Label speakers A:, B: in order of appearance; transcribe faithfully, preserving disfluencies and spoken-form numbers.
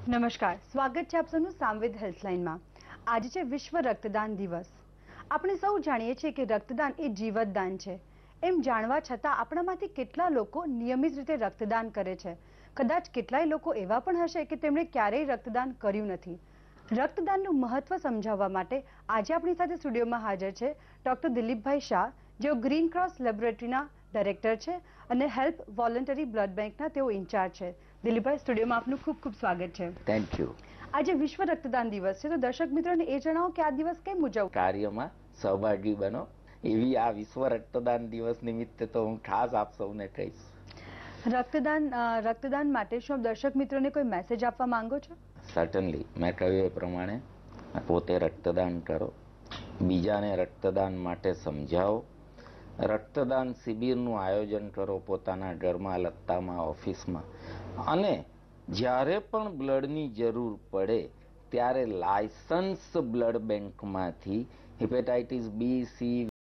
A: નમસ્કાર, સ્વાગત છે આપ સૌનું સામવેદ હેલ્પલાઇનમાં। આજે છે વિશ્વ રક્તદાન દિવસ। આપણે સૌ જાણીએ છીએ કે રક્તદાન એ જીવતદાન છે। એમ જાણવા છતાં આપણામાંથી કેટલા લોકો નિયમિત રીતે રક્તદાન કરે છે? કદાચ કેટલાય લોકો એવા પણ હશે કે તેમણે ક્યારેય રક્તદાન કર્યું નથી। રક્તદાનનું મહત્વ સમજાવવા માટે આજે આપણી સાથે સ્ટુડિયોમાં હાજર છે ડોક્ટર દિલીપભાઈ શાહ, જેઓ ગ્રીન ક્રોસ લેબોરેટરીના ડાયરેક્ટર છે અને હેલ્પ વોલન્ટરી બ્લડ બેંકના તેઓ ઇન્ચાર્જ છે। દિલીપભાઈ, સ્ટુડિયોમાં આપનું ખૂબ ખૂબ સ્વાગત છે।
B: Thank you.
A: આજે વિશ્વ રક્તદાન દિવસ છે, તો દર્શક મિત્રોને એ જણાવો કે આ દિવસ કેમ ઉજવવો?
B: કાર્યમાં સહભાગી બનો એવી આ વિશ્વ રક્તદાન દિવસ નિમિત્તે તો હું ખાસ આપ સૌને કહીશ।
A: રક્તદાન રક્તદાન માટે શું આપ દર્શક મિત્રોને કોઈ મેસેજ આપવા માંગો છો?
B: સર્ટનલી, મેં કહ્યું એ પ્રમાણે પોતે રક્તદાન કરો, બીજાને રક્તદાન માટે સમજાવો, રક્તદાન શિબિરનું આયોજન કરો પોતાના ઘરમાં, લત્તામાં, ઓફિસમાં, અને જ્યારે પણ બ્લડની જરૂર પડે ત્યારે લાયસન્સ બ્લડ બેંકમાંથી હિપેટાઇટિસ બી, સી